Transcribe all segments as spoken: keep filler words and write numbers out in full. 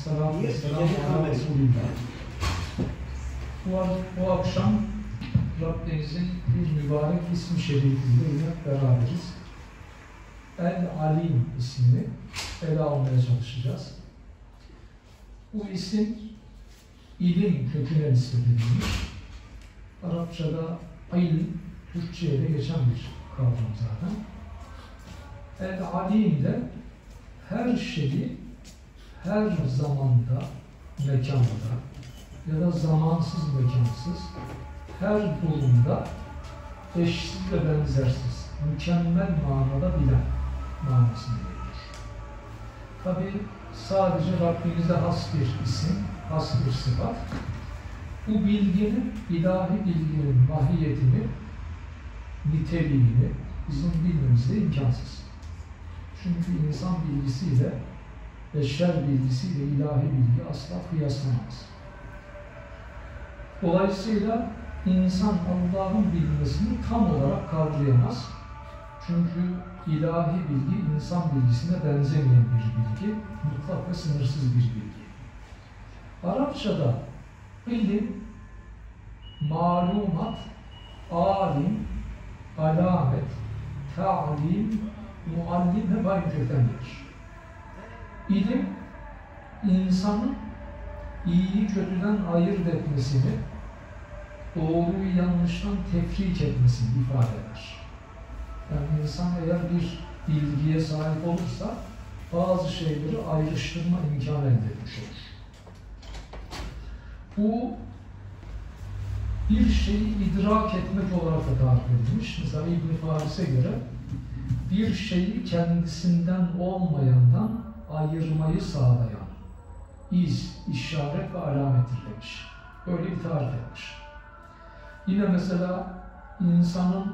Esselatu vesselamu ala Resulillah. Bu, bu akşam Rabbimizin bir mübarek ismi şerifiyle yine beraberiz. El-Alim ismini ele almaya çalışacağız. Bu isim ilim köküne nispet edilmiş. Arapçada ilim, Türkçe'ye de geçen bir kavram zaten. El-Alim de her şeyi her zamanda, mekanda ya da zamansız mekansız her durumda eşsiz ve benzersiz, mükemmel manada bilen manasını veriyor. Tabi sadece Rabbimize has bir isim, has bir sıfat. Bu bilginin, ilahi bilginin mahiyetini, niteliğini bizim bilmemiz de imkansız. Çünkü insan bilgisiyle, beşer bilgisiyle ilahi bilgi asla kıyaslanamaz. Dolayısıyla insan Allah'ın bilmesini tam olarak kavrayamaz. Çünkü ilahi bilgi insan bilgisine benzemeyen bir bilgi, mutlak ve sınırsız bir bilgi. Arapçada ilim, malumat, alim, alamet, ta'lim, muallim hep aynı kökten gelir. İlim, insanın iyiyi kötüden ayırt etmesini, doğruyu yanlıştan tefrik etmesini ifade eder. Yani insan eğer bir bilgiye sahip olursa bazı şeyleri ayrıştırma imkanı elde etmiş olur. Bu bir şeyi idrak etmek olarak da tarif edilmiş. Mesela İbn-i Faris'e göre bir şeyi kendisinden olmayandan ayırmayı sağlayan iz, işaret ve alamettir demiş. Böyle bir tarif etmiş. Yine mesela insanın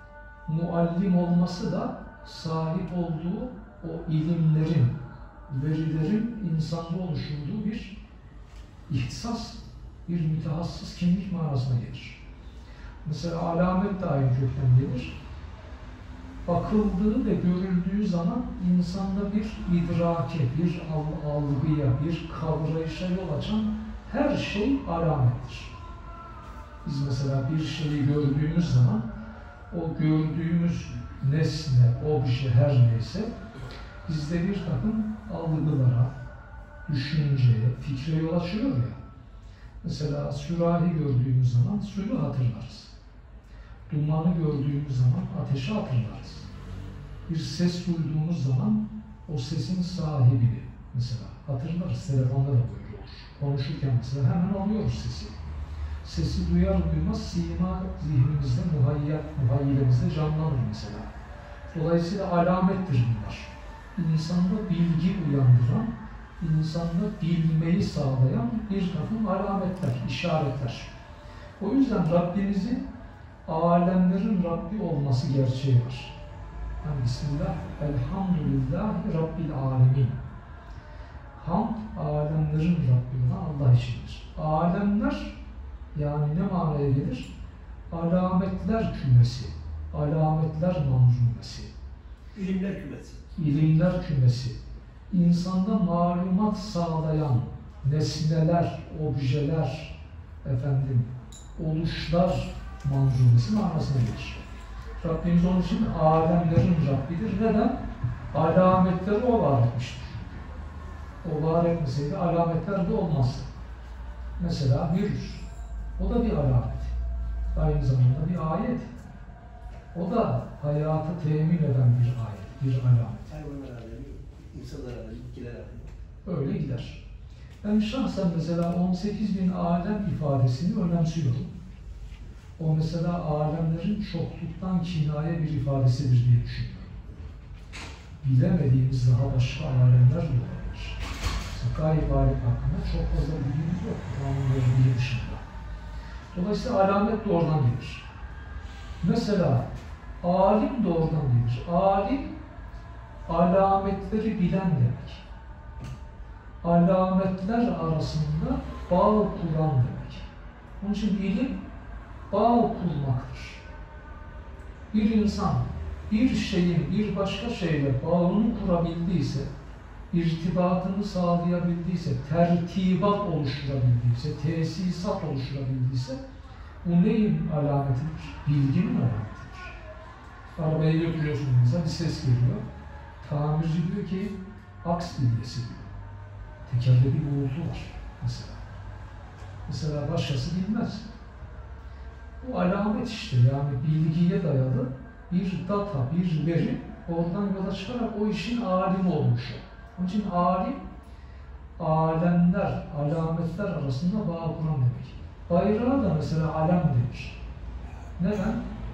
muallim olması da sahip olduğu o ilimlerin, verilerin insanda oluşturduğu bir ihtisas, bir mütehassıs kimlik manasına gelir. Mesela alamet de aynı kökten gelir. Bakıldığı ve görüldüğü zaman insanda bir idrake, bir algıya, bir kavrayışa yol açan her şey alamettir. Biz mesela bir şeyi gördüğümüz zaman o gördüğümüz nesne, obje her neyse bizde bir takım algılara, düşünceye, fikre yol açıyor ya. Mesela sürahi gördüğümüz zaman suyu hatırlarız. Dumanı gördüğümüz zaman ateşi hatırlarız. Bir ses duyduğumuz zaman o sesin sahibini mesela hatırlarız. Telefonda da böyle olur. Konuşurken mesela hemen alıyoruz sesi. Sesi duyar duymaz sima zihnimizde, muhayyet, muhayyilemizde canlanır mesela. Dolayısıyla alamettir bunlar. İnsanda bilgi uyandıran, insanda bilmeyi sağlayan bir takım alametler, işaretler. O yüzden Rabbimizin alemlerin Rabbi olması gerçeği var. Yani Bismillah, Elhamdülillahi Rabbil Alemin. Hamd, alemlerin Rabbi olan Allah içindir. Alemler, yani ne manaya gelir? Alametler kümesi, alametler manzumesi. İlimler kümesi. İlimler kümesi. İnsanda malumat sağlayan nesneler, objeler, efendim, oluşlar manzumesi manasına gelir. Rabbimiz onun için alemlerin Rabbidir. Neden? Alametleri o var etmiştir. O var etmeseydi alametler de olmazdı. Mesela virüs. O da bir alamet. Aynı zamanda bir ayet. O da hayatı temin eden bir ayet, bir alamet. Hayvanlar alemi, insanlar alemi, bitkiler alemi. Öyle gider. Ben şahsen mesela on sekiz bin alem ifadesini önemsiyorum. O mesela alemlerin çokluktan kinaye bir ifadesidir diye düşünüyorum. Bilemediğimiz daha başka alemler de olabilir. Gayb alem hakkında çok fazla bilgimiz yok. Kanunların bilgi dışında. Dolayısıyla alamet de oradan gelir. Mesela alim de oradan gelir. Alim, alametleri bilen demek. Alametler arasında bağ kuran demek. Onun için ilim, bağ kurmaktır. Bir insan bir şeyin bir başka şeyle bağını kurabildiyse, irtibatını sağlayabildiyse, tertibat oluşturabildiyse, tesisat oluşturabildiyse, bu neyin alametidir? Bilginin alametidir. Arabayı götürüyorsunuz mesela, bir ses geliyor. Tamirci diyor ki, aks bilgisi diyor. Tekerde bir uğultu var mesela. Mesela başkası bilmez. Bu alamet işte, yani bilgiye dayalı bir data, bir veri, oradan yola çıkarak o işin alimi olmuş. Onun için alim, alemler, alametler arasında bağ kuran demek. Bayrağı da mesela alem denir. Neden?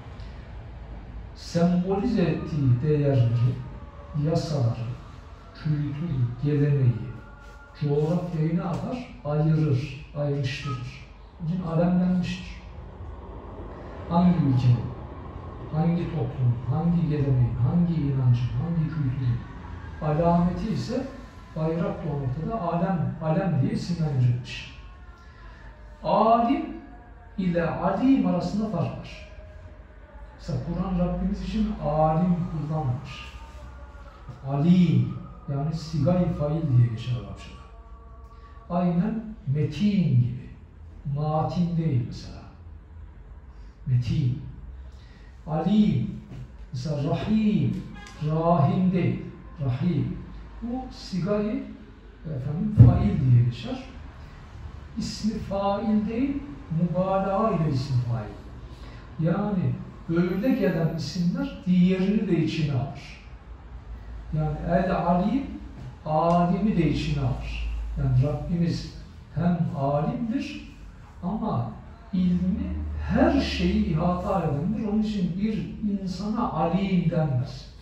Sembolize ettiği değerleri, yasaları, kültürü, geleneği, coğrafyayı ne yapar? Ayırır, ayrıştırır. Onun için alemlenmiştir. Hangi ülkenin, hangi toplumun, hangi geleneğin, hangi inancın, hangi kültürün alameti ise bayrak da o noktada alem, alem diye isimlendirilmiş. Alim ile alim arasında fark var. Mesela Kur'an Rabbimiz için alim kullanmış. Alim, yani sigay fail diye geçer Arapçada. Aynen metin gibi. Matin değil mesela. Metin. Alim, mesela rahim, rahim değil. Rahim. Bu sigayı efendim fail diye geçer. İsmi fail değil, mübalağa ile isim fail. Yani öyle gelen isimler diğerini de içine alır. Yani el-alim, alimi de içine alır. Yani Rabbimiz hem alimdir ama ilmi her şeyi ihata edendir. Onun için bir insana alim denmez.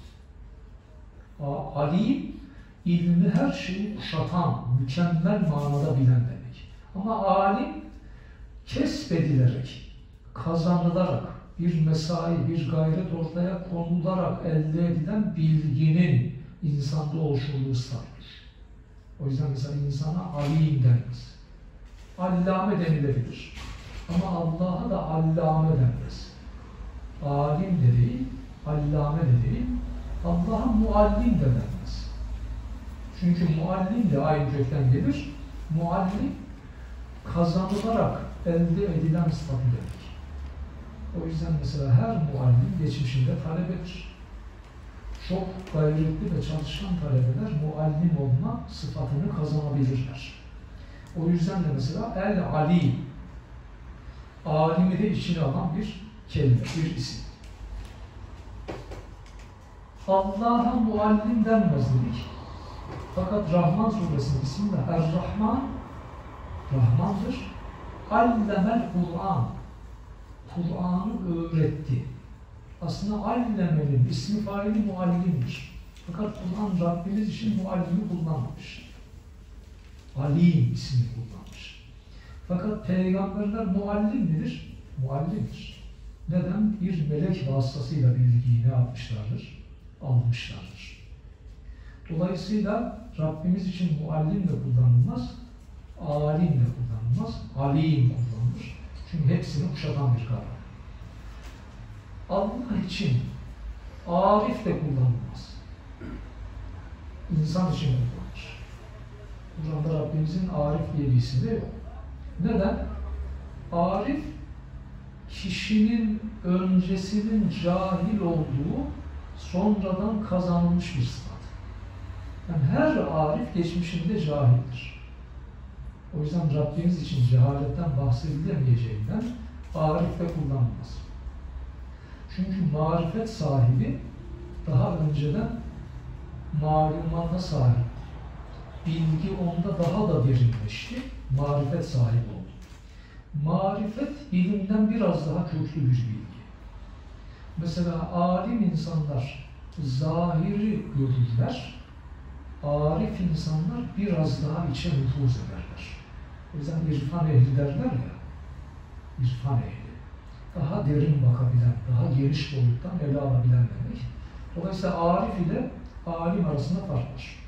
Alim, ilmi her şeyi kuşatan, mükemmel manada bilen demek. Ama alim, kesbedilerek, kazanılarak, bir mesai, bir gayret ortaya konularak elde edilen bilginin insanda oluşturduğu statüdür. O yüzden mesela insana alim denmez. Allame denilebilir. Ama Allah'a da allame denmez. Alim de değil, allame de değil, Allah'a muallim de denmez. Çünkü muallim de aynı kökten gelir. Muallim, kazanılarak elde edilen statü demek. O yüzden mesela her muallim geçmişinde talebedir. Çok gayretli ve çalışkan talebeler muallim olma sıfatını kazanabilirler. O yüzden de mesela el-alim, alimi de içine alan bir kelime, bir isim. Allah'a muallim denmez dedik. Fakat Rahman suresinin ismi de Er-Rahman, Rahmandır. Allemel Kur'an, Kur'an'ı öğretti. Aslında allemenin ismi faili muallimdir. Fakat Kur'an Rabbimiz için muallimi kullanmamış. Alim ismini kullanmış. Fakat peygamberler muallim midir? Muallimdir. Neden? Bir melek vasıtasıyla bilgiyi ne yapmışlardır? Almışlardır. Dolayısıyla Rabbimiz için muallim de kullanılmaz, alim de kullanılmaz, alim kullanılır. Çünkü hepsini kuşatan bir kavram. Allah için arif de kullanılmaz. İnsan için kullanılır. Kur'an'da Rabbimizin arif diye bir isim de yok. Neden? Arif, kişinin öncesinin cahil olduğu sonradan kazanılmış bir sıfat. Yani her arif geçmişinde cahildir. O yüzden Rabbimiz için cehaletten bahsedilemeyeceğinden arif de kullanılmaz. Çünkü marifet sahibi daha önceden malumata sahip. Bilgi onda daha da derinleşti, marifet sahibi oldu. Marifet ilimden biraz daha köklü bir bilgi. Mesela alim insanlar zahiri görürler, arif insanlar biraz daha içe nüfuz ederler. O yüzden irfan ehli derler ya, irfan ehli. Daha derin bakabilen, daha geniş boyuttan ele alabilen demek. Dolayısıyla arif ile alim arasında fark var.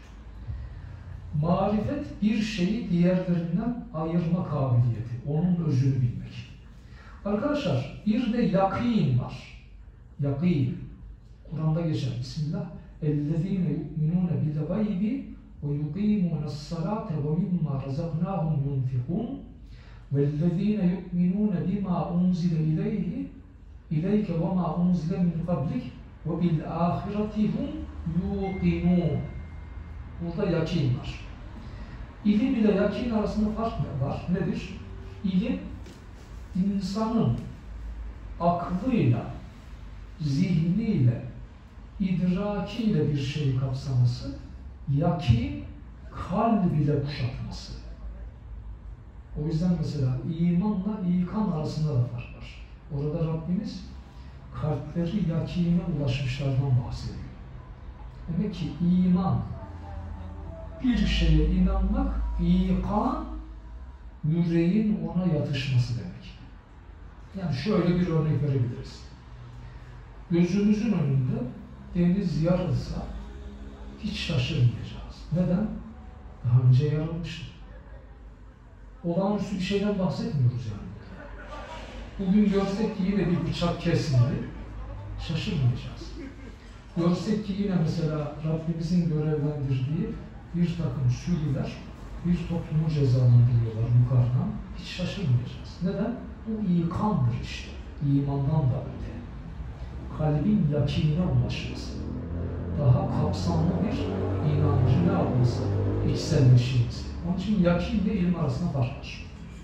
Marifet bir şeyi diğerlerinden ayırma kabiliyeti, onun özünü bilmek. Arkadaşlar bir de yakin var. Yakin. Kur'an'da geçer. Bismillah. اَلَّذ۪ينَ يُؤْمِنُونَ بِالْغَيْبِ وَيُقِيمُونَ الصَّلَاةَ وَمِمَّا رَزَقْنَاهُمْ يُنْفِقُونَ وَالَّذ۪ينَ يُؤْمِنُونَ بِمَا أُنْزِلَ إِلَيْهِ إِلَيْكَ وَمَا أُنْزِلَ مِنْ قَبْلِكَ وَبِالْآخِرَةِ هُمْ يُوقِنُونَ. Burada yakin var. İlim ile yakin arasında fark ne var? Nedir? İlim, insanın aklıyla, zihniyle, idrakiyle bir şeyi kapsaması, yakin, kalb ile kuşatması. O yüzden mesela imanla ikan arasında da fark var. Orada Rabbimiz kalpleri yakine ulaşmışlardan bahsediyor. Demek ki iman, bir şeye inanmak, ikan, yüreğin ona yatışması demek. Yani şöyle bir örnek verebiliriz. Gözümüzün önünde deniz yarılsa hiç şaşırmayacağız. Neden? Daha önce yarılmıştı. Olağanüstü bir şeyden bahsetmiyoruz yani. Bugün görsek ki yine bir bıçak kesildi, şaşırmayacağız. Görsek ki yine mesela Rabbimizin görevlendirdiği bir takım sürüler, bir toplumu cezalandırıyorlar yukarıdan, hiç şaşırmayacağız. Neden? Bu ikandır işte, imandan da öte. Kalbin yakinine ulaşması, daha kapsamlı bir inancı ne yapması, içselleşmesi. Onun için yakin ile ilim arasında fark var.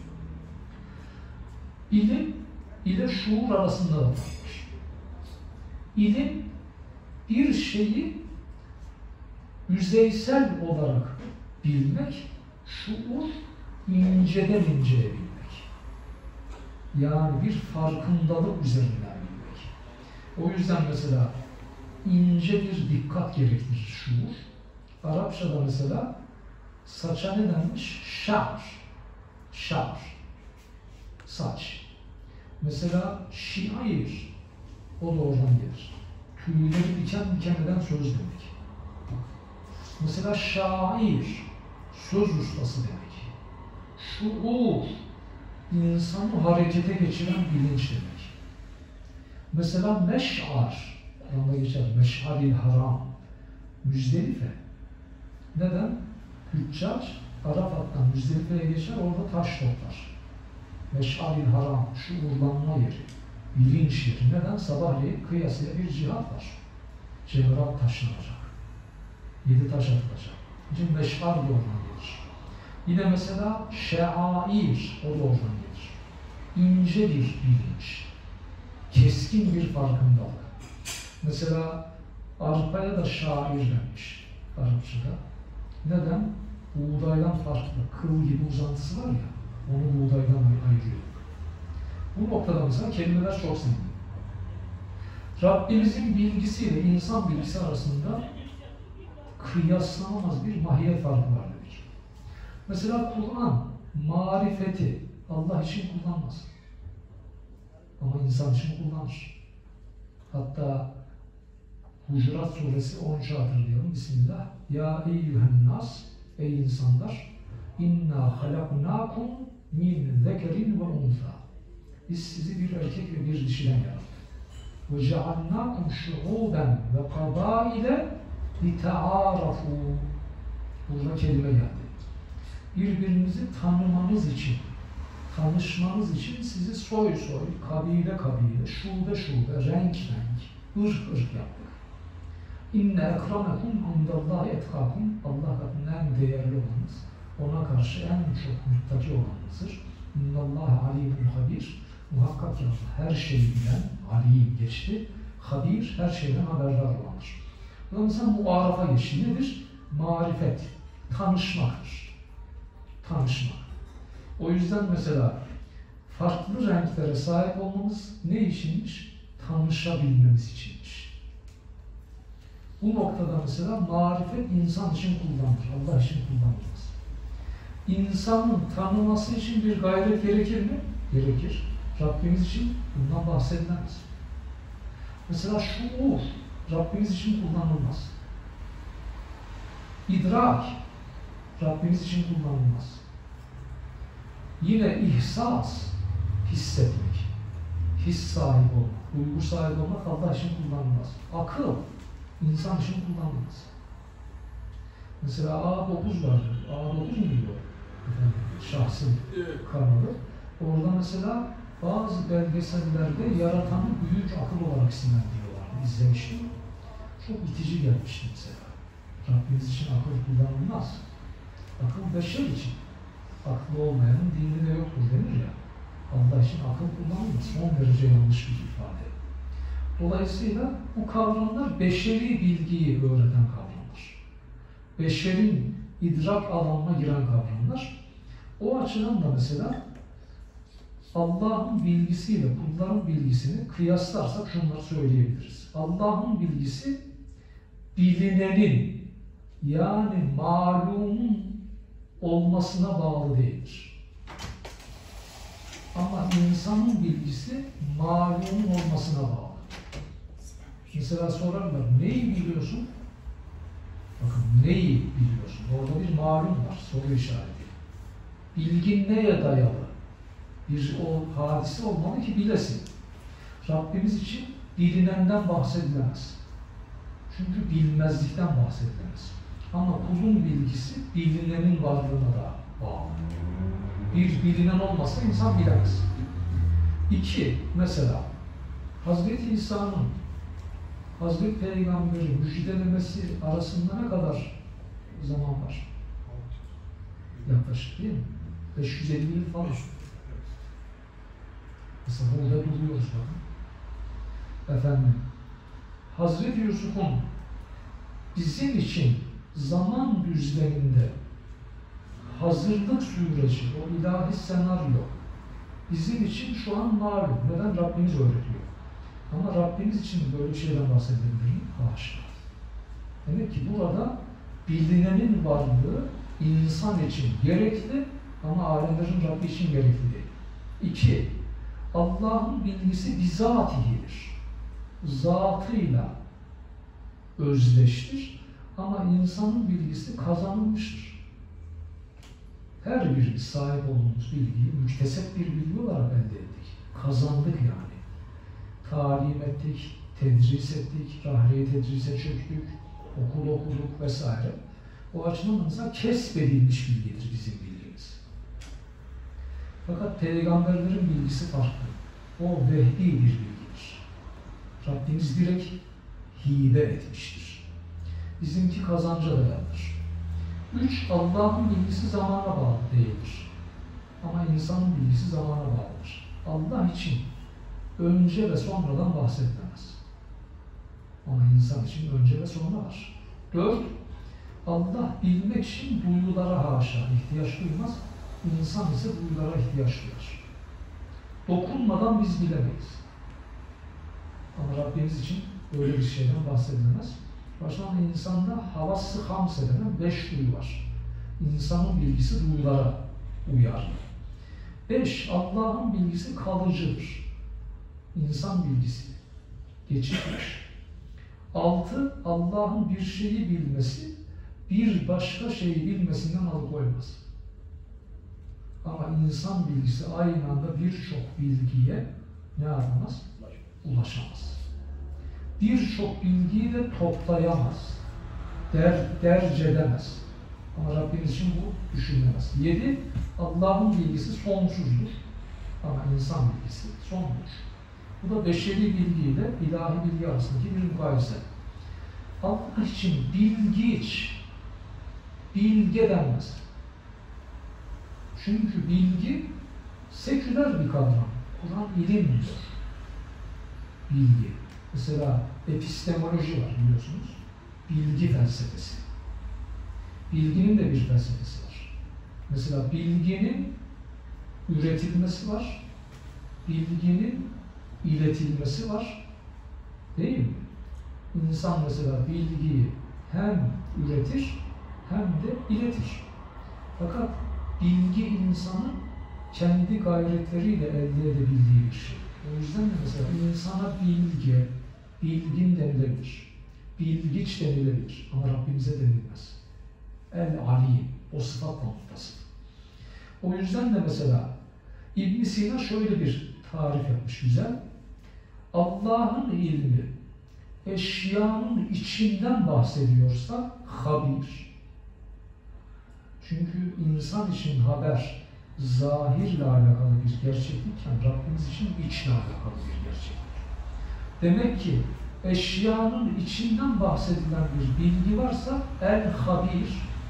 İlim ile şuur arasında da fark var. İlim, bir şeyi yüzeysel olarak bilmek, şuur inceden inceye bilmek. Yani bir farkındalık üzerinden bilmek. O yüzden mesela ince bir dikkat gerektirir şuur. Arapçada mesela saça ne denmiş? Şa'r. Şa'r. Saç. Mesela şiir. O da oradan gelir. Tüyleri diken diken eden söz demek. Mesela şair. Söz ustası demek. Şuur. İnsanı harekete geçiren bilinç demek. Mesela meş'ar. Kur'an'da geçer. Meş'aril haram. Müzdelife. Neden? Hüccac Arafat'tan Müzdelife'ye geçer, orada taş toplar. Meş'aril haram, şuurlanma yeri, bilinç yeri. Neden? Sabahleyin kıyasıya bir cihat var. Cevrat taşlanacak. Yedi taş atılacak. Şimdi meş'ar da oradan gelir. Yine mesela şe'air, o da oradan gelir. İnce bir bilinç. Keskin bir farkındalık. Mesela arpaya da şair denmiş Arapçada. Neden? Buğdaydan farklı, kıl gibi uzantısı var ya, onu buğdaydan ayırıyor. Bu noktada mesela kelimeler çok zengin. Rabbimizin bilgisiyle insan bilgisi arasında kıyaslanamaz bir mahiyet farkı var dedik. Mesela Kur'an, marifeti Allah için kullanmaz. Ama insan için kullanır. Hatta Hucurat suresi on üçü hatırlayalım. Bismillah. Ya eyyühen nas, ey insanlar, inna halaknakum min zekerin ve unsa. Biz sizi bir erkek ve bir dişiden yarattık. Ve cealnakum şu'uben ve kabaile lita'arafu. Burada kelime geldi. Birbirinizi tanımanız için, tanışmanız için sizi soy soy, kabile kabile, şube şube, renk renk, ırk ırk yaptık. İnne ekremekum indallahi etkakum. Allah katında en değerli olanınız, ona karşı en çok muttaki olanınızdır. İnnallâhe alîmun habîr. Muhakkak ki Allah her şeyi bilen, alim geçti, habir, her şeyden haberdar olandır. Bu da mesela muarafa geçti. Nedir? Marifet, tanışmaktır. Tanışmak. O yüzden mesela farklı renklere sahip olmamız ne içinmiş? Tanışabilmemiz içinmiş. Bu noktada mesela marifet insan için kullanılır, Allah için kullanılmaz. İnsanın tanıması için bir gayret gerekir mi? Gerekir. Rabbimiz için bundan bahsedilemez. Mesela şuur, Rabbimiz için kullanılmaz. İdrak, Rabbimiz için kullanılmaz. Yine ihsas, hissetmek, his sahibi olmak, duygu sahibi olmak Allah için kullanılmaz. Akıl, insan için kullanılmaz. Mesela A dokuz var. A dokuz mu diyor? Efendim, şahsın kanalı. Orada mesela bazı belgesellerde yaratanı büyük akıl olarak isimlendiriyorlar. İzlemiştim. Çok itici gelmişti mesela. Rabbimiz için akıl kullanılmaz. Akıl beşer için. Aklı olmayanın dini de yoktur denir ya. Allah için akıl kullanılmaz. Son derece yanlış bir ifade. Dolayısıyla bu kavramlar beşeri bilgiyi öğreten kavramlar. Beşerin idrak alanına giren kavramlar. O açıdan da mesela Allah'ın bilgisiyle kulların bilgisini kıyaslarsak şunları söyleyebiliriz. Allah'ın bilgisi bilinenin yani malumun olmasına bağlı değildir. Ama insanın bilgisi malumun olmasına bağlı. Mesela sorarlar, neyi biliyorsun? Bakın, neyi biliyorsun? Orada bir malum var, soru işareti. Bilgin neye dayalı? Bir o hadise olmalı ki bilesin. Rabbimiz için bilinenden bahsedilemez. Çünkü bilmezlikten bahsedilemez. Ama kulun bilgisi bilinenin varlığına da bağlı. Bir bilinen olmasa insan bilemez. İki, mesela Hazreti İsa'nın Hazreti Peygamber'i müjdelemesi arasında ne kadar zaman var? Yaklaşık değil mi? beş yüz elli yıl falan. Mesela burada duruyoruz bakın. Efendim, Hazreti Yusuf'un bizim için zaman düzleminde hazırlık süreci, o ilahi senaryo bizim için şu an malum. Neden? Rabbimiz öğretiyor. Ama Rabbimiz için böyle bir şeyden bahsedebilir mi? Haşa. Demek ki burada bilinenin varlığı insan için gerekli ama alemlerin Rabbi için gerekli değil. İki, Allah'ın bilgisi bizatihidir. Zatıyla özdeştir ama insanın bilgisi kazanılmıştır. Her birimiz sahip olduğumuz bilgiyi müktesep bir bilgi olarak elde ettik. Kazandık yani. Talim ettik, tedris ettik, rahriye tedrise çöktük, okul okuduk vesaire. O açıdan mesela kesbedilmiş bilgidir bizim bilgimiz. Fakat peygamberlerin bilgisi farklı. O vehbi bir bilgidir. Rabbimiz direkt hibe etmiştir. Bizimki kazanca dayanır. Üç, Allah'ın bilgisi zamana bağlı değildir. Ama insanın bilgisi zamana bağlıdır. Allah için önce ve sonradan bahsedilemez. Ama insan için önce ve sonra var. Dört, Allah bilmek için duyulara haşa ihtiyaç duymaz. İnsan ise duyulara ihtiyaç duyar. Dokunmadan biz bilemeyiz. Ama Rabbimiz için öyle bir şeyden bahsedilemez. Baştan insanda havas-ı hams denen beş duyu var. İnsanın bilgisi duyulara uyar. Beş, Allah'ın bilgisi kalıcıdır. İnsan bilgisi geçicidir. Altı, Allah'ın bir şeyi bilmesi bir başka şeyi bilmesinden alıkoymaz. Ama insan bilgisi aynı anda birçok bilgiye ne yapamaz? Ulaşamaz. Birçok bilgiyi de toplayamaz. Der, derc edemez. Ama Rabbimiz için bu düşünülemez. Yedi, Allah'ın bilgisi sonsuzdur. Ama insan bilgisi sondur. Bu da beşeri bilgiyle ilahi bilgi arasındaki bir mukayese. Allah için bilgiç, bilge denmez. Çünkü bilgi seküler bir kavram. Kur'an ilim diyor. Bilgi. Mesela epistemoloji var biliyorsunuz. Bilgi felsefesi. Bilginin de bir felsefesi var. Mesela bilginin üretilmesi var. Bilginin iletilmesi var. Değil mi? İnsan mesela bilgiyi hem üretir hem de iletir. Fakat bilgi insanın kendi gayretleriyle elde edebildiği bir şey. O yüzden de mesela insana bilge, bilgin denilebilir. Bilgiç denilebilir. Ama Rabbimize denilmez. El-Ali, o sıfatla muttasıf. O yüzden de mesela İbn Sina şöyle bir tarif yapmış güzel. Allah'ın ilmi eşyanın içinden bahsediyorsa habir, Çünkü insan için haber zahirle alakalı bir gerçeklikken Rabbimiz için içle alakalı bir gerçeklik. Demek ki eşyanın içinden bahsedilen bir bilgi varsa el-habir,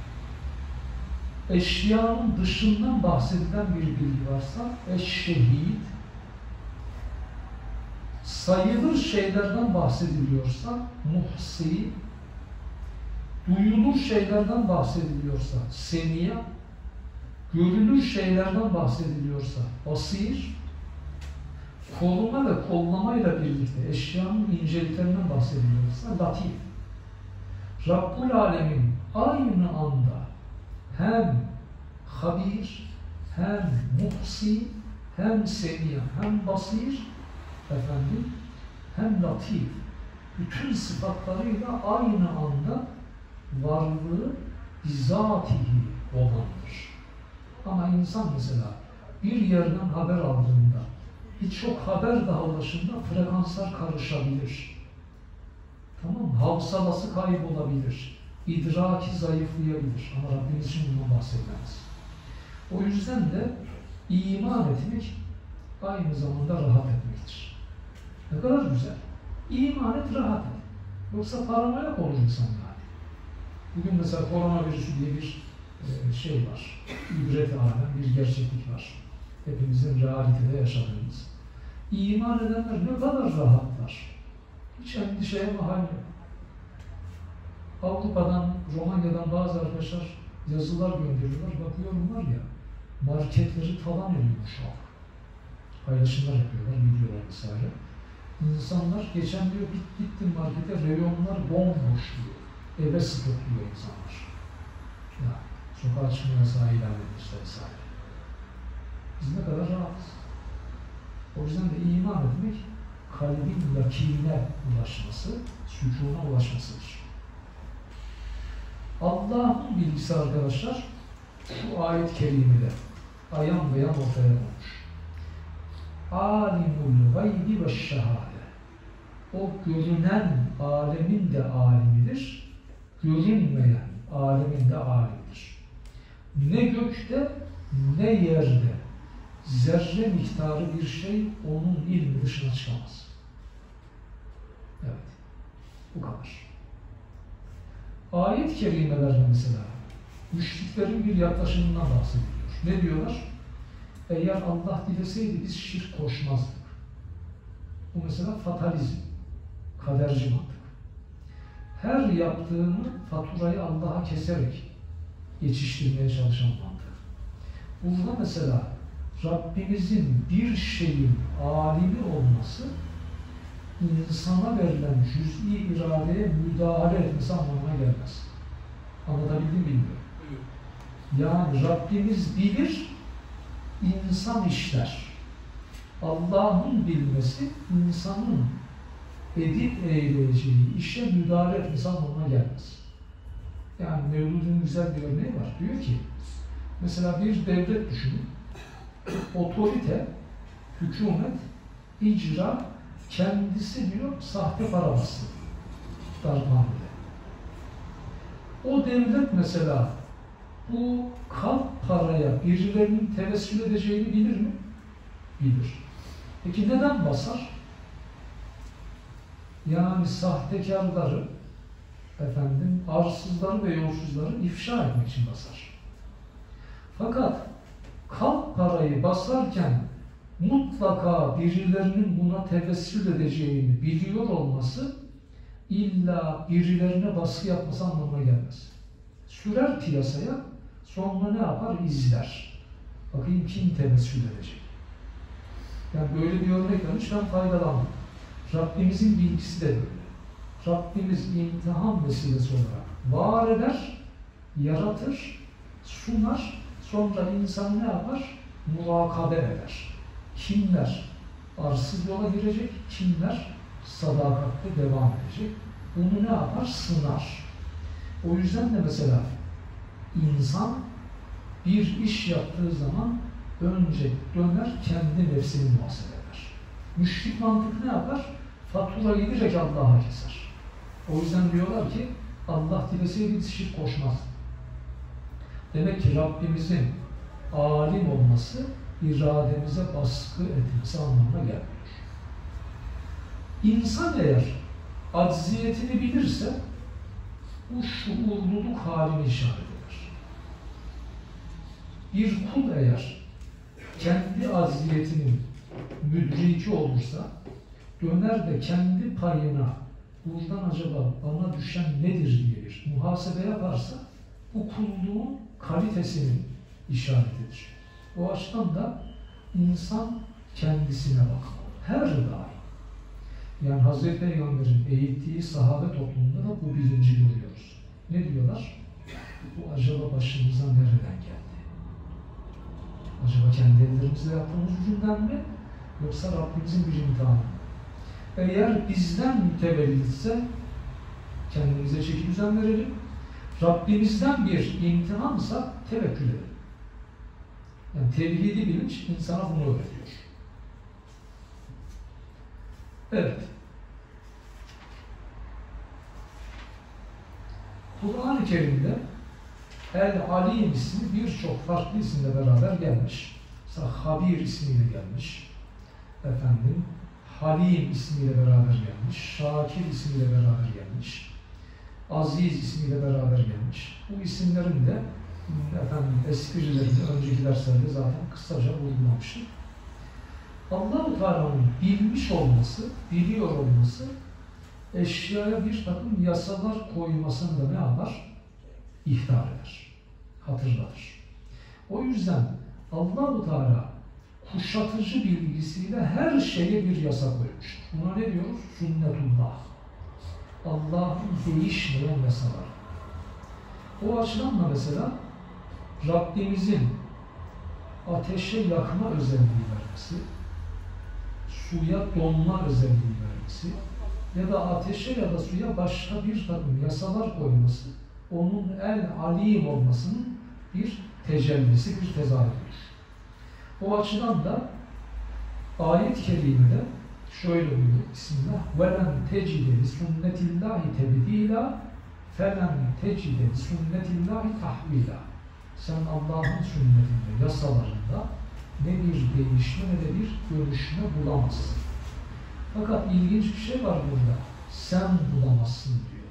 eşyanın dışından bahsedilen bir bilgi varsa eş-şehid, sayılır şeylerden bahsediliyorsa muhsi, duyulur şeylerden bahsediliyorsa semiye, görülür şeylerden bahsediliyorsa basir, koruma ve kollamayla birlikte eşyanın inceliklerinden bahsediliyorsa latif. Rabbul Alemin aynı anda hem habir, hem muhsi, hem semiye, hem basir, efendim, hem latif. Bütün sıfatlarıyla aynı anda varlığı bizatihi olandır. Ama insan mesela bir yerden haber aldığında birçok haber dağılışında frekanslar karışabilir. Tamam mı? Havsalası kaybolabilir. İdraki zayıflayabilir. Ama Rabbimiz için bundan bahsetmez. O yüzden de iman etmek aynı zamanda rahat etmektir. Ne kadar güzel. İman et, rahat et. Yoksa paranoyak olur insan yani. Bugün mesela koronavirüsü diye bir e, şey var. İbret alem, bir gerçeklik var. Hepimizin realitede yaşadığımız. İman edenler ne kadar rahatlar. Hiç endişeye mahal yok. Avrupa'dan, Romanya'dan bazı arkadaşlar yazılar gönderiyorlar. Bakıyorum var ya, marketleri talan ediyormuş halk. Paylaşımlar yapıyorlar, videolar vesaire. İnsanlar, geçen diyor, gittim markete, reyonlar bomboş diyor. Eve stokluyor insanlar. Ya, sokağa çıkma yasağı ilan edilmişler vesaire. Biz ne kadar rahatız. O yüzden de iman etmek, kalbin yakine ulaşması, sükûna ulaşmasıdır. Allah'ın bilgisi arkadaşlar, şu ayet-i kerimede ayan beyan ortaya konmuş. Alimul gaybi ve şehade. O görünen alemin de alimidir, görünmeyen alemin de alimidir. Ne gökte ne yerde zerre miktarı bir şey onun ilmi dışına çıkamaz. Evet, bu kadar. Ayet-i kerimelerde mesela müşriklerin bir yaklaşımından bahsediliyor. Ne diyorlar? Eğer Allah dileseydi biz şirk koşmazdık. Bu mesela fatalizm, kaderci mantık. Her yaptığını faturayı Allah'a keserek geçiştirmeye çalışan mantık. Burada mesela Rabbimizin bir şeyin alimi olması insana verilen cüz'i iradeye müdahale etmesi anlamına gelmez. Anlatabildim bilmiyorum. Yani Rabbimiz bilir, insan işler. Allah'ın bilmesi, insanın edip eyleyeceği işe müdahale etmesi anlamına gelmez. Yani Mevlud'un güzel bir örneği var. Diyor ki, mesela bir devlet düşünün, otorite, hükümet, icra, kendisi diyor sahte para bastı. Darphanede. O devlet mesela bu kalp paraya birilerinin tevessül edeceğini bilir mi? Bilir. Peki neden basar? Yani sahtekarları, efendim, arsızları ve yolsuzları ifşa etmek için basar. Fakat kalp parayı basarken mutlaka birilerinin buna tevessül edeceğini biliyor olması illa birilerine baskı yapması anlamına gelmez. Sürer piyasaya, sonra ne yapar? İzler. Bakayım kim tevessül edecek. Yani böyle bir örnek vermiş, ben faydalandım. Rabbimizin bilgisi de böyle. Rabbimiz imtihan vesilesi olarak var eder, yaratır, sunar, sonra insan ne yapar? Murakabe eder. Kimler arsız yola girecek, kimler sadakatle devam edecek. Bunu ne yapar? Sınar. O yüzden de mesela insan bir iş yaptığı zaman önce döner kendi nefsini muhasebe eder. Müşrik mantık ne yapar? Faturayı direkt Allah'a keser. O yüzden diyorlar ki Allah dileseydi şirk koşmaz. Demek ki Rabbimizin alim olması irademize baskı etmesi anlamına gelmiyor. İnsan eğer acziyetini bilirse bu şuurluluk halini işaret eder. Bir kul eğer kendi acziyetinin müdriki olursa döner de kendi payına buradan acaba bana düşen nedir diye bir muhasebe yaparsa bu kulluğun kalitesinin işaretidir. O açıdan da insan kendisine bakmalı. Her daim. Yani Hazreti Peygamber'in eğittiği sahabe toplumunda da bu bilinci görüyoruz. Ne diyorlar? Bu acaba başımıza nereden geldi? Acaba kendi ellerimizle yaptığımız yüzünden mi? Yoksa Rabbimizin bir imtihanı mı? Eğer bizden mütevellitse kendimize çeki düzen verelim. Rabbimizden bir imtihansa tevekkül edelim. Yani tevhidi bilinç insana bunu öğretiyor. Evet. Kur'an-ı Kerim'de El-Alim ismi birçok farklı isimle beraber gelmiş. Mesela Habir ismiyle gelmiş. Efendim, Halim ismiyle beraber gelmiş. Şakir ismiyle beraber gelmiş. Aziz ismiyle beraber gelmiş. Bu isimlerin de efendim esprilerini önceki derslerde zaten kısaca vurgulamıştım. Allah-u Teala'nın bilmiş olması, biliyor olması eşyaya bir takım yasalar koymasını da ne yapar? İhtar eder, hatırlatır. O yüzden Allah-u Teala kuşatıcı bilgisiyle her şeye bir yasa koymuş. Buna ne diyoruz? Sünnetullah. Allah'ın değişmeyen yasaları. O açıdan da mesela Rabbimizin ateşe yakma özelliği vermesi, suya donma özelliği vermesi ya da ateşe ya da suya başka bir takım yasalar koyması, onun el-alim olmasının bir tecellisi, bir tezahürüdür. O açıdan da ayet-i kerimede şöyle buyuruyor Bismillah وَلَنْ تَجِدَ لِسُنَّةِ اللّٰهِ تَبْد۪يلًا فَلَنْ تَجِدَ لِسُنَّةِ اللّٰهِ تَحْو۪يلًا. Sen Allah'ın sünnetinde, yasalarında ne bir değişme ne de bir dönüşme bulamazsın. Fakat ilginç bir şey var burada. Sen bulamazsın diyor.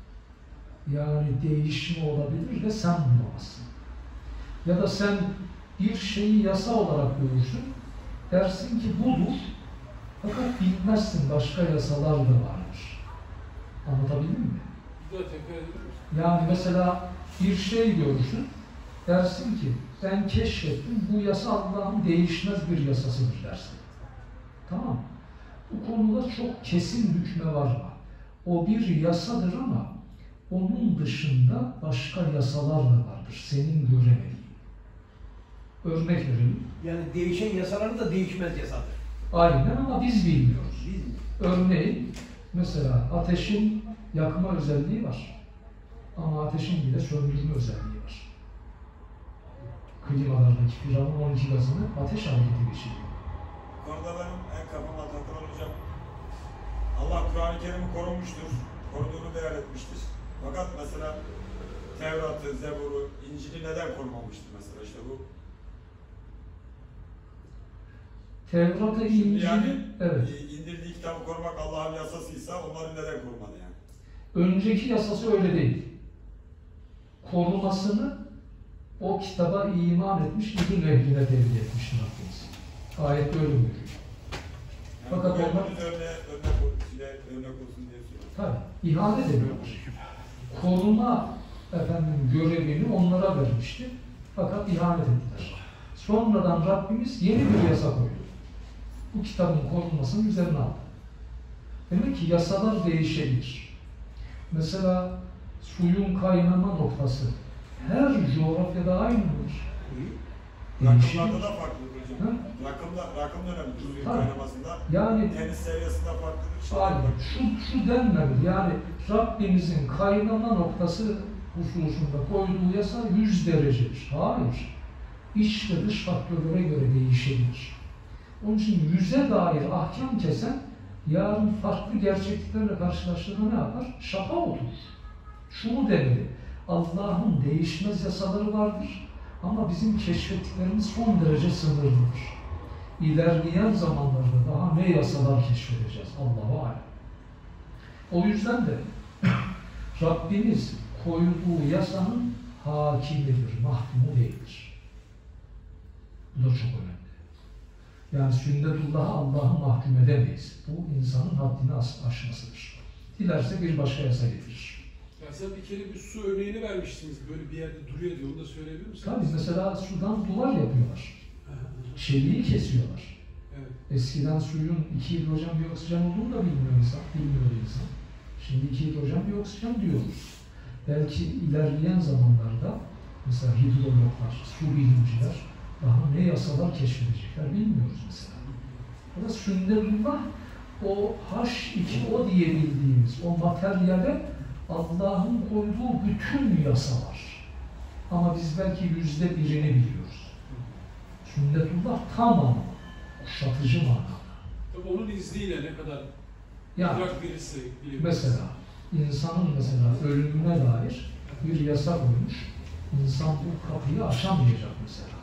Yani değişme olabilir ve sen bulamazsın. Ya da sen bir şeyi yasa olarak görürsün, dersin ki budur, fakat bilmezsin başka yasalar da varmış. Anlatabildim mi? Yani mesela bir şey görürsün, dersin ki ben keşfettim, bu yasa Allah'ın değişmez bir yasasıdır dersin. Tamam. Bu konuda çok kesin hükme varma. O bir yasadır ama onun dışında başka yasalar da vardır. Senin göremediğin. Örnek verelim. Yani değişen yasaların da değişmez yasadır. Aynen ama biz bilmiyoruz. Biz mi? Örneğin mesela ateşin yakma özelliği var. Ama ateşin bile söndürme özelliği var. Klimalardaki Firavun on iki gazını ateş hareketi geçiriyor. Konuda benim en kafama takılan hocam, Allah Kur'an-ı Kerim'i korumuştur, koruduğunu beyan etmiştir. Fakat mesela Tevrat'ı, Zebur'u, İncil'i neden korumamıştır mesela işte bu? Tevrat'ı, İncil'i, yani, evet. indirdiği kitabı korumak Allah'ın yasasıysa onları neden korumadı yani? Önceki yasası öyle değil. Korumasını o kitaba iman etmiş, bütün ehline tevdi etmiştir Rabbimiz. Ayette öyle buyuruyor. Yani fakat onlar... Örnek, örnek, örnek olsun diye söylüyorum. Tabii, ihanet ediyorlar. Koruma efendim, görevini onlara vermişti. Fakat ihanet ettiler. Sonradan Rabbimiz yeni bir yasa koydu. Bu kitabın korunmasını üzerine aldı. Demek ki yasalar değişebilir. Mesela suyun kaynama noktası her coğrafyada aynı mıdır? Rakımlarda da farklıdır hocam. Ha? Rakımda, rakım önemlidir suyun Tabii. kaynamasında. Yani deniz seviyesinde farklıdır. aynen. Şu, şu denmemeli. Yani Rabbimizin kaynama noktası hususunda koyduğu yasa yüz derecedir. Hayır. İç ve dış faktörlere göre değişebilir. Onun için yüze dair ahkam kesen yarın farklı gerçekliklerle karşılaştığında ne yapar? Şaka oturur. Şunu demeli. Allah'ın değişmez yasaları vardır. Ama bizim keşfettiklerimiz son derece sınırlıdır. İlerleyen zamanlarda daha ne yasalar keşfedeceğiz? Allah'a alem. O yüzden de Rabbimiz koyduğu yasanın hakimidir, mahkumu değildir. Bu da çok önemli. Yani sünnetullah'a Allah'ı mahkum edemeyiz. Bu insanın haddini aşmasıdır. Dilerse bir başka yasa getirir. Ya sen bir kere bir su örneğini vermiştiniz. Böyle bir yerde duruyor diye. Onu da söyleyebilir misiniz? Tabii mesela sudan duvar yapıyorlar. Çeliği kesiyorlar. Evet. Eskiden suyun iki hidrojen bir oksijen olduğunu da bilmiyor insan. Bilmiyordu insan. Şimdi iki hidrojen bir oksijen diyoruz. Belki ilerleyen zamanlarda mesela hidrologlar, su bilimciler daha ne yasalar keşfedecekler bilmiyoruz mesela. O da sünnetullah o H iki O diye bildiğimiz o materyale Allah'ın koyduğu bütün yasalar. Ama biz belki yüzde birini biliyoruz. Sünnetullah tamam, kuşatıcı manada. Tabii onun izniyle ne kadar yani, idrak birisi bilebiliriz. Mesela insanın mesela ölümüne dair bir yasa koymuş. İnsan bu kapıyı aşamayacak mesela.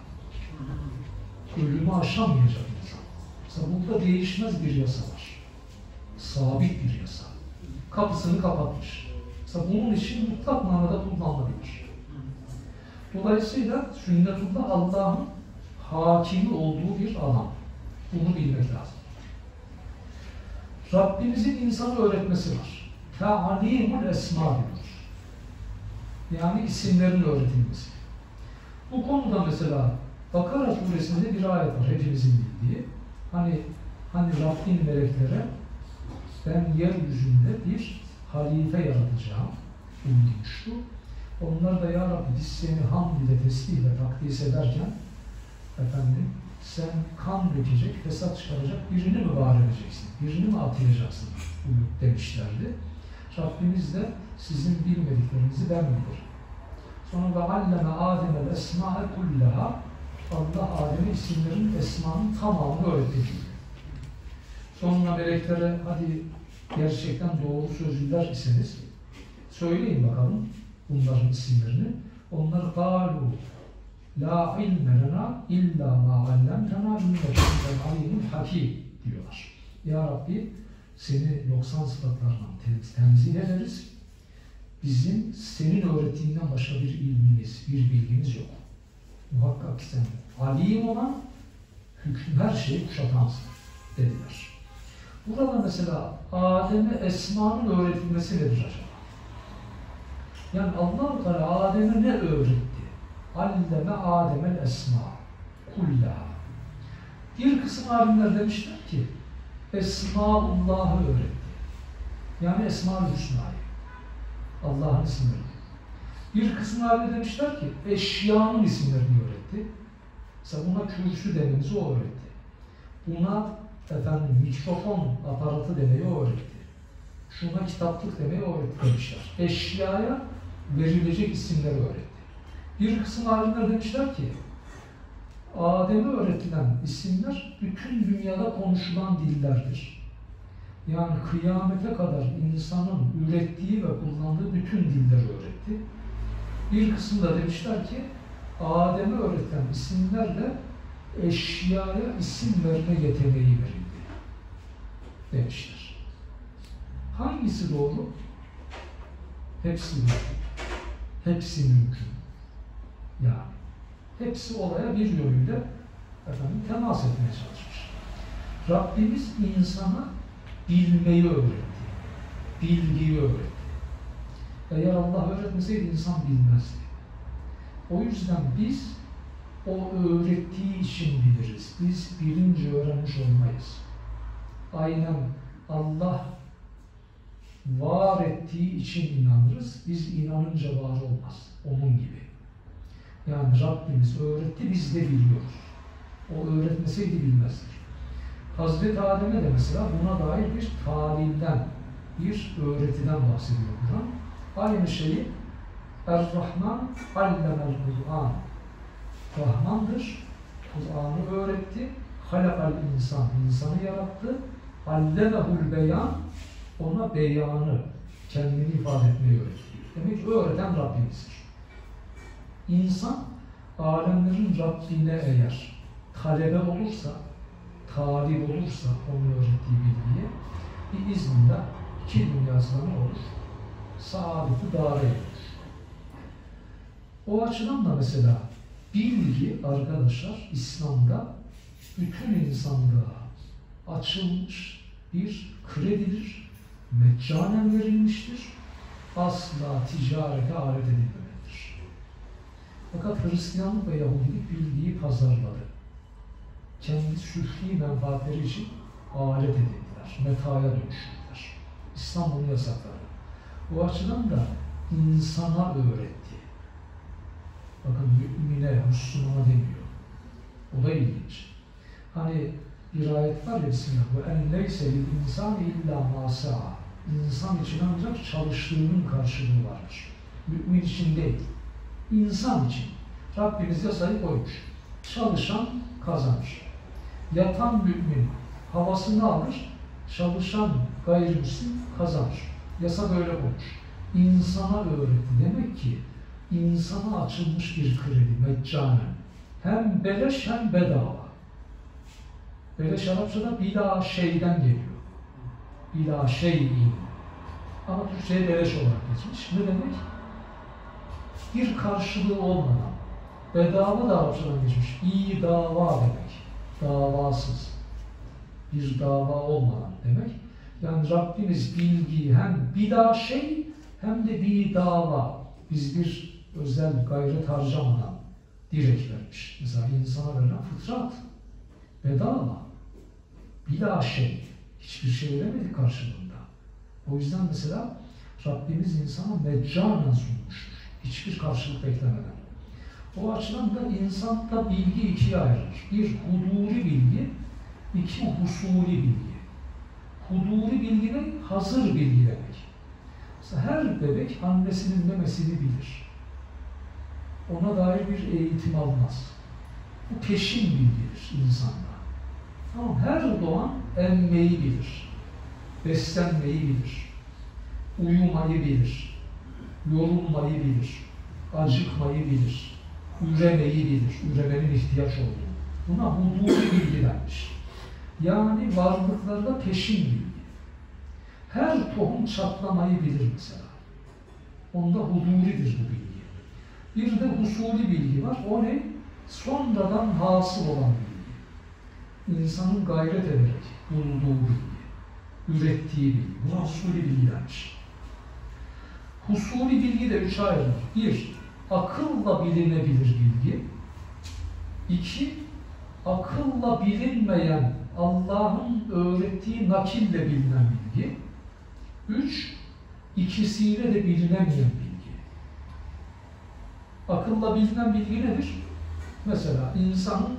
Ölümü aşamayacak insan. Mesela burada değişmez bir yasa var. Sabit bir yasa. Kapısını kapatmış. Mesela bunun için mutlak manada kullanılabilir. Dolayısıyla sünnetullah Allah'ın hakimi olduğu bir alan. Bunu bilmek lazım. Rabbimizin insanı öğretmesi var. Ta'alimul esma diyor. Yani isimlerin öğretilmesi. Bu konuda mesela Bakara suresinde bir ayet var hepimizin bildiği. Hani hani Rabbin meleklere ben yeryüzünde bir halife yaratacağım buyurmuştu. Onlar da ya Rabbi biz seni hamd ile, tesbih ile takdis ederken efendim sen kan dökecek, fesat çıkaracak birini mi var edeceksin, birini mi atayacaksın demişlerdi. Rabbimiz de sizin bilmediklerinizi ben bilirim. Sonra da alleme Adem'el esma'e kullaha Allah Adem'e isimlerin, esmanın tamamını öğretti. Sonra meleklere hadi gerçekten doğru sözlüler iseniz söyleyin bakalım bunların isimlerini. Onlar قَالُوا لَا عِلْمَ لَنَا اِلَّا مَا عَلَّمْتَنَا اِنَّكَ اَنْتَ الْعَلِيمُ الْحَكِيمُ diyorlar. Ya Rabbi seni noksan sıfatlarından tenzih ederiz. Bizim senin öğrettiğinden başka bir ilmimiz, bir bilgimiz yok. Muhakkak sen alim olan, hüküm her şeyi kuşatansın dediler. Burada mesela Adem'e esmanın öğretilmesi nedir acaba? Yani Allah-u Teala Adem'e ne öğretti? Alleme Adem'el esma kullaha. Bir kısım alimler demişler ki Esmaullah'ı öğretti. Yani Esma-ül Hüsna'yı. Allah'ın isimlerini. Bir kısım alimler demişler ki eşyanın isimlerini öğretti. Mesela buna kürsü dememizi o öğretti. Buna efendim mikrofon aparatı demeyi o öğretti. Şuna kitaplık demeyi o öğretti demişler. Eşyaya verilecek isimleri öğretti. Bir kısım alimler demişler ki Adem'e öğretilen isimler bütün dünyada konuşulan dillerdir. Yani kıyamete kadar insanın ürettiği ve kullandığı bütün dilleri öğretti. Bir kısım da demişler ki Adem'e öğretilen isimlerle eşyaya isim verme yeteneği verildi demişler. Hangisi doğru? Hepsi doğru. Hepsi mümkün. Yani hepsi olaya bir yönüyle efendim, temas etmeye çalışmış. Rabbimiz insana bilmeyi öğretti. Bilgiyi öğretti. Eğer Allah öğretmeseydi insan bilmezdi. O yüzden biz o öğrettiği için biliriz. Biz bilince öğrenmiş olmayız. Aynen Allah var ettiği için inanırız. Biz inanınca var olmaz. Onun gibi. Yani Rabbimiz öğretti, biz de biliyoruz. O öğretmeseydi bilmezdik. Hazreti Adem'e de mesela buna dair bir talimden, bir öğretiden bahsediyor Kur'an. Aynı şeyi Er-Rahman allemel Kur'an. Rahmandır, Kur'an'ı öğretti. Halakal insan, insanı yarattı. Allemehul beyan, ona beyanı, kendini ifade etmeyi öğretti. Demek ki öğreten Rabbimizdir. İnsan, alemlerin Rabbine eğer talebe olursa, talip olursa onun öğrettiği bilgiye, bir izninde iki dünyasında ne olur? Saadeti dâre olur. O açıdan da mesela bilgi arkadaşlar İslam'da bütün insanlığa açılmış bir kredidir, meccanen verilmiştir, asla ticarete alet edilmemelidir. Fakat Hristiyanlık ve Yahudilik bilgiyi pazarladı. Kendi süfli menfaatleri için alet edildiler, metaya dönüştürdüler. İslam bunu yasakladı. Bu açıdan da insana öğretti. Bakın mümine, Müslümana demiyor. O da ilginç. Hani bir ayet var ya Bismillah. وَاَنْ لَيْسَ لِلْاِنْسَانِ اِلَّا مَا سَعَى. İnsan için ancak çalıştığının karşılığı vardır. Mümin için değil. İnsan için. Rabbimiz yasayı koymuş. Çalışan kazanır. Yatan mümin havasını alır, çalışan gayrimüslim kazanır. Yasa böyle olmuş. İnsana öğretti. Demek ki insana açılmış bir kredi, meccanen. Hem beleş hem bedava. Beleş Arapçada bila şeyden geliyor. Bila şeyin. Ama Türkçe'ye beleş olarak geçmiş. Ne demek? Bir karşılığı olmadan. Bedava da Arapçadan geçmiş. İyi dava demek. Davasız. Bir dava olmadan demek. Yani Rabbimiz bilgiyi hem bila şey hem de bir dava. Biz bir özel gayret harcamadan direkt vermiş. Mesela insana verilen fıtrat. Bedava. Bila şey. Hiçbir şey veremedik karşılığında. O yüzden mesela Rabbimiz insana meccanen sunmuştur. Hiçbir karşılık beklemeden. O açıdan da insanda bilgi ikiye ayrılır. Bir huduri bilgi, iki husuli bilgi. Huduri bilgi ne? Hazır bilgi demek. Mesela her bebek annesinin memesini bilir. Ona dair bir eğitim almaz. Bu peşin bilgidir insanda. Tamam, her doğan emmeyi bilir. Beslenmeyi bilir. Uyumayı bilir. Yorulmayı bilir. Acıkmayı bilir. Üremeyi bilir. Üremenin ihtiyaç olduğunu. Buna huduri bilgi denmiş. Yani varlıklarda peşin bilgi. Her tohum çatlamayı bilir mesela. Onda huduridir bu bilgi. Bir de husuli bilgi var. O ne? Sonradan hasıl olan bilgi. İnsanın gayret ederek bulduğu bilgi. Ürettiği bilgi. Buna husuli bilgi denmiş. Husuli bilgi de üç ayrılır. Bir, akılla bilinebilir bilgi. İki, akılla bilinmeyen, Allah'ın öğrettiği nakille bilinen bilgi. Üç, ikisiyle de bilinemeyen bilgi. Akılla bilinen bilgi nedir? Mesela insanın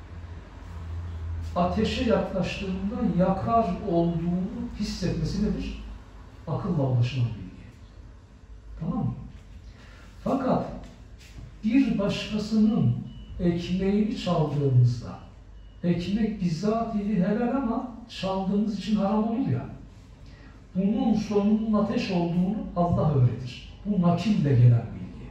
ateşe yaklaştığında yakar olduğunu hissetmesi nedir? Akılla ulaşılan bilgi. Tamam mı? Fakat bir başkasının ekmeğini çaldığımızda, ekmek bizzat-i helal ama çaldığımız için haram olur ya, bunun sonunun ateş olduğunu Allah öğretir. Bu nakille gelen bilgi.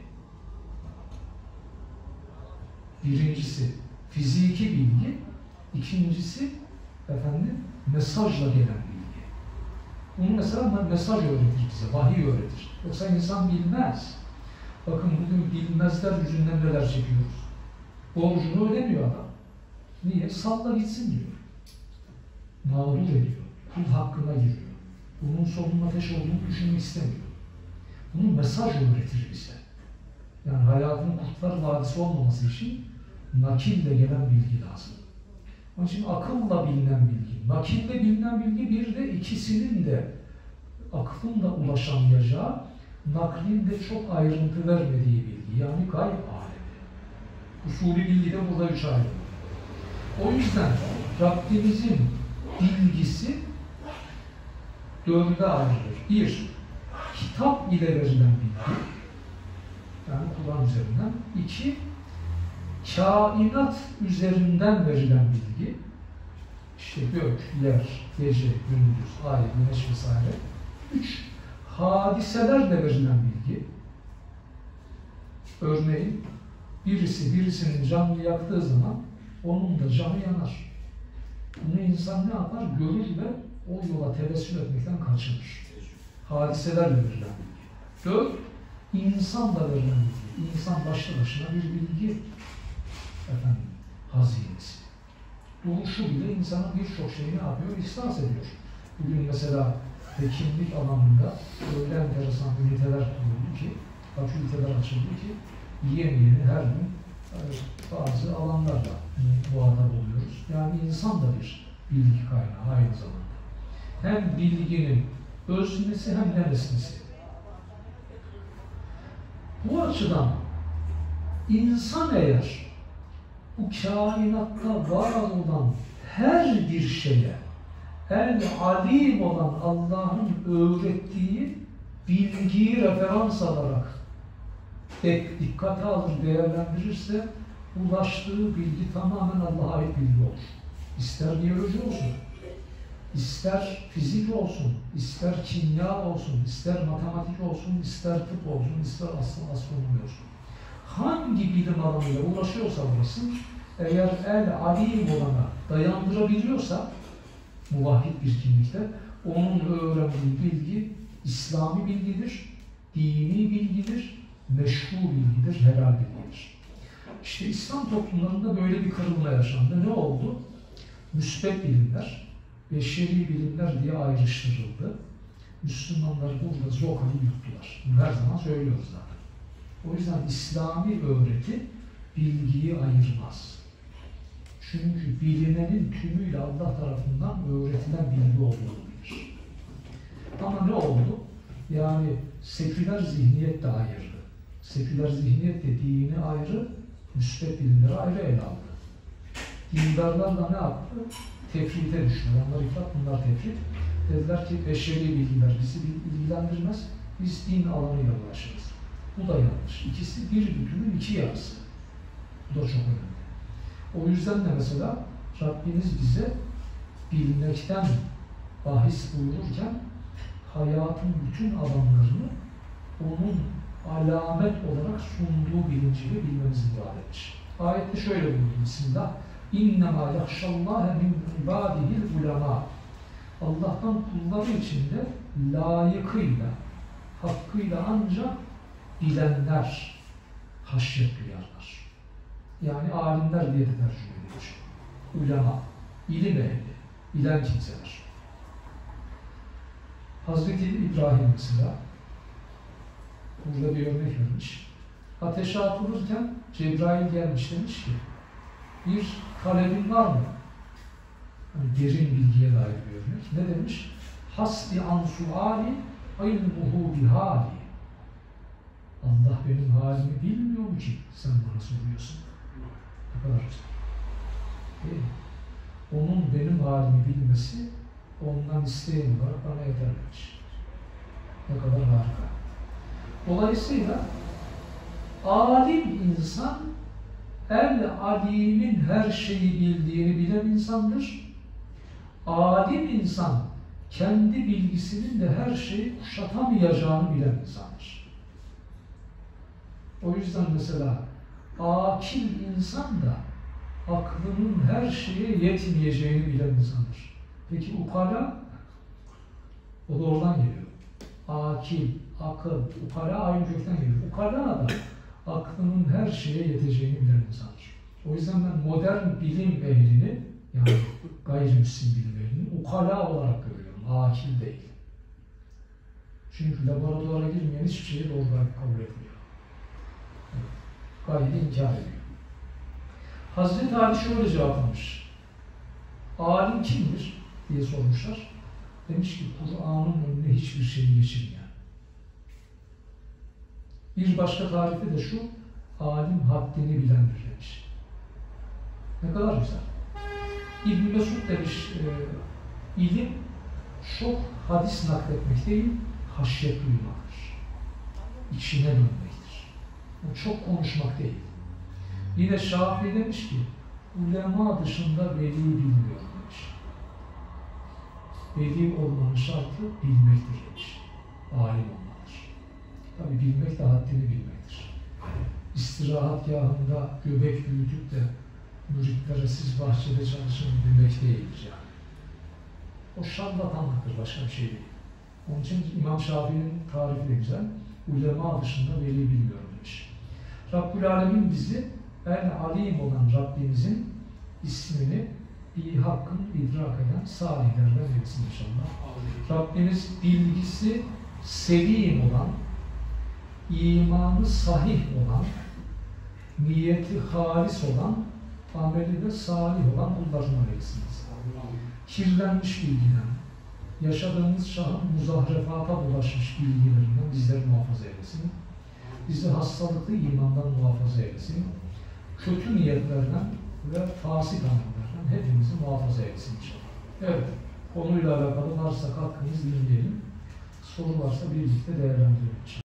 Birincisi fiziki bilgi, ikincisi efendim mesajla gelen bilgi. Bunu mesela mesaj öğretir bize, vahiy öğretir. Yoksa insan bilmez. Bakın bugün bilmezler yüzünden neler çekiyoruz. Borcunu ödemiyor adam. Niye? Salla gitsin diyor. Mağdur ediyor. Kul hakkına giriyor. Bunun sonunun ateş olduğunu düşünmek istemiyor. Bunu mesaj öğretir bize. Yani hayatın kurtlar vadisi olmaması için nakille gelen bilgi lazım. Onun için akılla bilinen bilgi, nakille bilinen bilgi bir de ikisinin de aklın da ulaşamayacağı, naklin de çok ayrıntı vermediği bilgi. Yani gayb alemi. Usulü bilgi de burada üç ayrılır. O yüzden Rabbimizin bilgisi dörde ayrılır. Bir, kitap ile verilen bilgi. Yani Kur'an üzerinden. İki, kainat üzerinden verilen bilgi. İşte gök, yer, gece, gündüz, ay, güneş vesaire. Üç, hadiselerle verilen bilgi, örneğin birisi birisinin canını yaktığı zaman onun da canı yanar. Bunu insan ne yapar? Görür ve o yola tevessül etmekten kaçınır. Hadiselerle verilen bilgi. Dört, insanla verilen bilgi. İnsan başlı başına bir bilgi efendim, hazinesi. Duruşu bile insanın birçok şeyini yapıyor, ihsas ediyor. Bugün mesela hekimlik alanında öyle enteresan üniteler kuruldu ki, fakülteler açıldı ki, yeni yeni her gün bazı alanlarla muhatap oluyoruz. Yani insan da bir bilgi kaynağı aynı zamanda. Hem bilginin öznesi hem de nesnesi. Bu açıdan insan eğer bu kainatta var olan her bir şeye el-alim olan Allah'ın öğrettiği bilgiyi referans alarak dikkate alır, değerlendirirse ulaştığı bilgi tamamen Allah'a ait bilgi olur. İster biyoloji olsun, ister fizik olsun, ister kimya olsun, ister matematik olsun, ister tıp olsun, ister astronomi olsun. Hangi bilim alanıyla ulaşıyorsa ulaşsın, eğer el-alim olana dayandırabiliyorsa, muvahhid bir kimlikte, onun öğrendiği bilgi İslami bilgidir, dini bilgidir, meşru bilgidir, helal bilgidir. İşte İslam toplumlarında böyle bir kırılma yaşandı. Ne oldu? Müsbet bilimler, beşeri bilimler diye ayrıştırıldı. Müslümanlar burada zokayı yuttular. Bunu her zaman söylüyoruz zaten. O yüzden İslami öğreti bilgiyi ayırmaz. Çünkü bilinenin tümüyle Allah tarafından öğretilen bilgi olduğunu bilir. Ama ne oldu? Yani seküler zihniyet de ayırdı. Seküler zihniyet de dini ayrı, müsbet bilimleri ayrı ele aldı. Dindarlar da ne yaptı? Tefrite düştüler. Onlar ifrat, bunlar tefrit. Dediler ki beşeri bilgiler bizi ilgilendirmez, biz din alanıyla uğraşırız. Bu da yanlış. İkisi bir bütünün iki yarısı. Bu da çok önemli. O yüzden de mesela Rabbimiz bize bilmekten bahis buyururken hayatın bütün alanlarını onun alamet olarak sunduğu bilinciyle bilmemizi murad etmiş. Ayette şöyle buyuruyor Bismillah. İnnemâ yahşallâhe min ibâdihil ulema. Allah'tan kulları içinde layıkıyla, hakkıyla ancak bilenler haşyet duyarlar. Yani alimler diye de tercüme edilir. Ulema, ilim ehli, bilen kimseler. Hazreti İbrahim mesela, burada bir örnek vermiş. Ateşe atılırken Cebrail gelmiş demiş ki, bir talebin var mı? Yani derin bilgiye dair bir örnek. Ne demiş? Hasbi an suali ilmuhu bihali. Allah benim halimi bilmiyor mu ki sen bana soruyorsun? Ne kadar güzel. Değil mi? Onun benim halimi bilmesi, ondan isteğim var, bana yeter demiş. Ne kadar harika. Dolayısıyla alim insan, el-alimin her şeyi bildiğini bilen insandır. Alim insan, kendi bilgisinin de her şeyi kuşatamayacağını bilen insandır. O yüzden mesela akil insan da aklının her şeye yetmeyeceğini bilen insandır. Peki ukala? O da oradan geliyor. Akil, akıl, ukala aynı kökten geliyor. Ukala da aklının her şeye yeteceğini bilen insandır. O yüzden ben modern bilim ehlini, yani gayrimüslim bilim ehlini ukala olarak görüyorum. Akil değil. Çünkü laboratuvara girmeyen hiçbir şeyi doğru kabul etmiyor. Evet. Gayri inkar ediyor. Hazreti Ali şöyle cevaplamış. Alim kimdir diye sormuşlar. Demiş ki Kur'an'ın önüne hiçbir şey geçirmeyen. Bir başka tarifi de şu, alim haddini bilendir demiş. Ne kadar güzel. İbn Mesud demiş, e, ilim çok hadis nakletmek değil, haşyet duymaktır. İçine dönmektir. O çok konuşmak değil. Yine Şafii demiş ki, ulema dışında veli bilmiyor demiş. Veli olmanın şartı bilmektir demiş. alim olmalıdır. Tabi bilmek de haddini bilmektir. İstirahatgahında göbek büyütüp de müritlere siz bahçede çalışın demek değildir yani. O şarlatanlıktır, başka bir şey değil. Onun için İmam Şafii'nin tarifi de güzel. Ulema dışında veli bilmiyorum demiş. Rabbül Alemin bizi El Alim olan Rabbimizin ismini iyi hakkın idrak eden salihlerden eylesin inşallah. Rabbimiz bilgisi selim olan, imanı sahih olan, niyeti halis olan, ameli de salih olan kullarından eylesin. Kirlenmiş bilgiden, yaşadığımız çağın muzahrefata bulaşmış bilgilerinden bizleri muhafaza eylesin. Bizi hastalıklı imandan muhafaza eylesin. Kötü niyetlerden ve fasik amellerden hepimizi muhafaza eylesin inşallah. Evet, konuyla alakalı varsa katkınız dinleyelim. Soru varsa birlikte değerlendirelim.